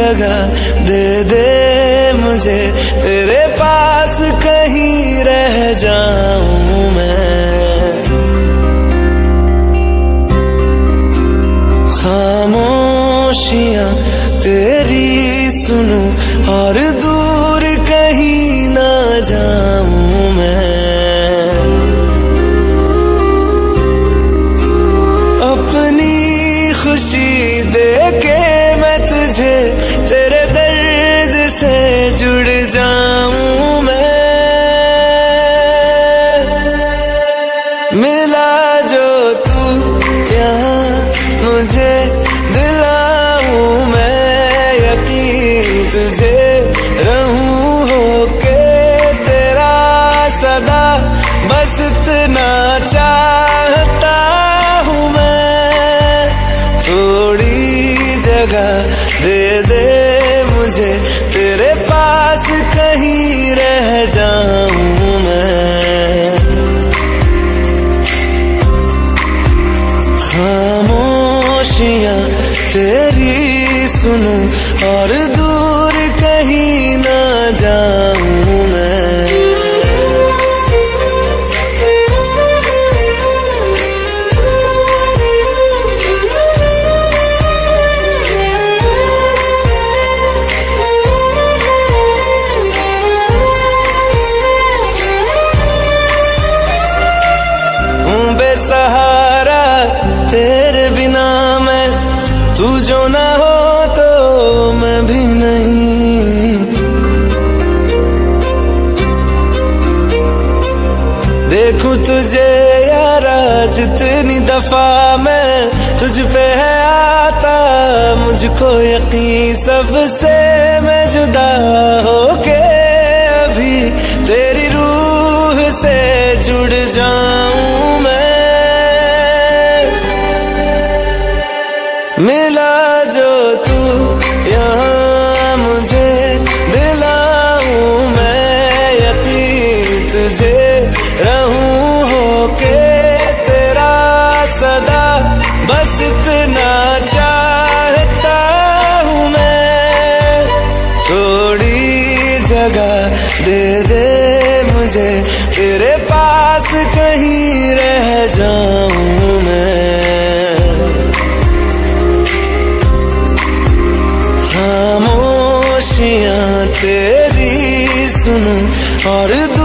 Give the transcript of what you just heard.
जगह दे दे मुझे, तेरे पास कहीं रह जाऊं मैं। खामोशियां तेरी सुनूं और दूर कहीं ना जाऊं मैं। अपनी खुशी दे के मैं तुझे, तेरे दर्द से जुड़ जाऊं मैं। मिला जो तू यहाँ मुझे, दिलाऊं मैं यकीन तुझे, रहूं होके तेरा सदा, बस इतना चाहता हूँ मैं। थोड़ी जगह दे दे मुझे, तेरे पास कहीं रह जाऊं मैं। खामोशियां तेरी सुनूं और दूर कहीं ना जाऊं मैं। बेसहारा तेरे बिना मैं, तू जो ना हो तो मैं भी नहीं। देखूं तुझे यारा जितनी दफा मैं, तुझ पे है आता मुझको यकीन, सबसे मैं जुदा होके अभी तेरी रूह से जुड़ जाऊं मैं। मिला जो तू यहाँ मुझे, दिलाऊं मैं यकीन तुझे, रहूं होके तेरा सदा, बस इतना चाहता हूँ मैं। थोड़ी जगह दे दे मुझे, तेरे पास कहीं रह जाऊं मैं। खामोशियां तेरी सुनूं और